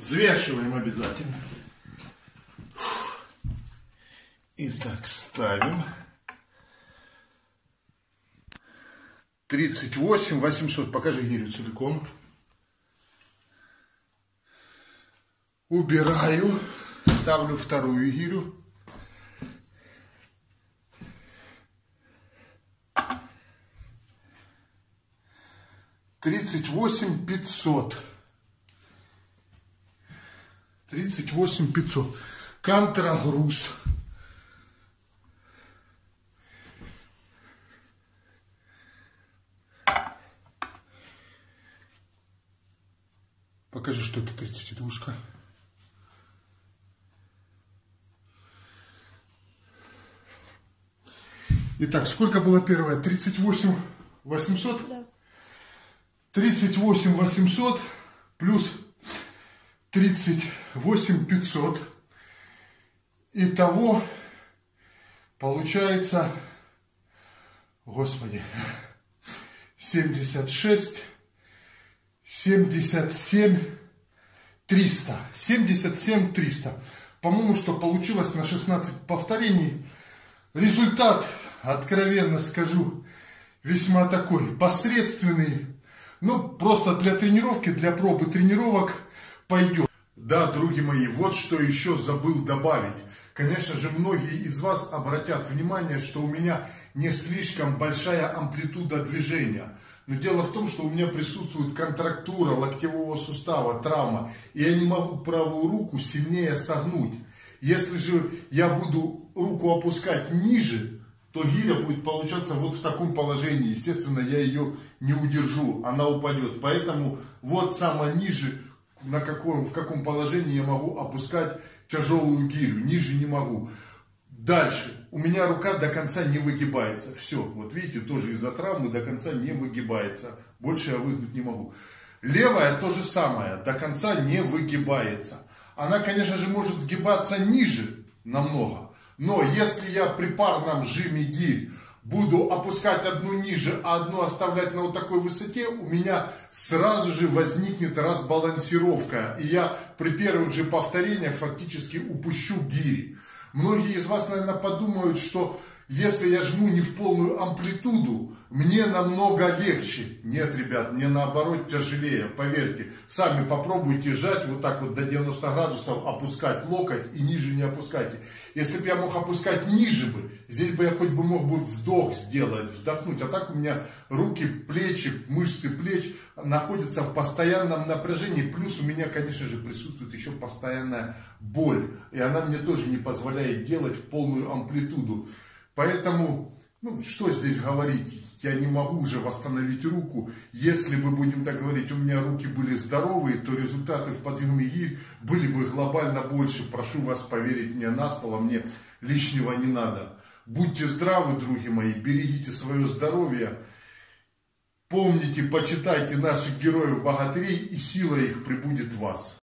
Взвешиваем обязательно. Итак, ставим. 38 800. Покажи гирю целиком. Убираю. Ставлю вторую гирю. Тридцать восемь 500. Контрагруз. Покажи, что это 32-шка. Итак, сколько было первое? 38 800? Да. 38 800 плюс 38 500. Итого получается, господи, 76, 77 300. 77 300. По-моему, что получилось на 16 повторений. Результат, откровенно скажу, весьма такой посредственный. Ну, просто для тренировки, для пробы тренировок пойдет. Да, други мои, вот что еще забыл добавить. Конечно же, многие из вас обратят внимание, что у меня не слишком большая амплитуда движения. Но дело в том, что у меня присутствует контрактура локтевого сустава, травма. И я не могу правую руку сильнее согнуть. Если же я буду руку опускать ниже, то гиря будет получаться вот в таком положении. Естественно, я ее не удержу, она упадет. Поэтому вот самое ниже, в каком положении я могу опускать тяжелую гирю. Ниже не могу. Дальше. У меня рука до конца не выгибается. Все. Вот видите, тоже из-за травмы до конца не выгибается. Больше я выгнуть не могу. Левая то же самое. До конца не выгибается. Она, конечно же, может сгибаться ниже намного. Но если я при парном жиме гирь буду опускать одну ниже, а одну оставлять на вот такой высоте, у меня сразу же возникнет разбалансировка. И я при первых же повторениях фактически упущу гири. Многие из вас, наверное, подумают, что если я жму не в полную амплитуду, мне намного легче. Нет, ребят, мне наоборот тяжелее. Поверьте, сами попробуйте жать вот так вот до 90 градусов, опускать локоть и ниже не опускайте. Если бы я мог опускать ниже бы, здесь бы я хоть бы мог бы вдох сделать, вдохнуть. А так у меня руки, плечи, мышцы плеч находятся в постоянном напряжении. Плюс у меня, конечно же, присутствует еще постоянная боль. И она мне тоже не позволяет делать в полную амплитуду. Поэтому, ну, что здесь говорить? Я не могу уже восстановить руку. Если бы, будем так говорить, у меня руки были здоровые, то результаты в подъеме гирь были бы глобально больше. Прошу вас поверить мне на слово, мне лишнего не надо. Будьте здравы, други мои, берегите свое здоровье. Помните, почитайте наших героев-богатырей, и сила их пребудет в вас.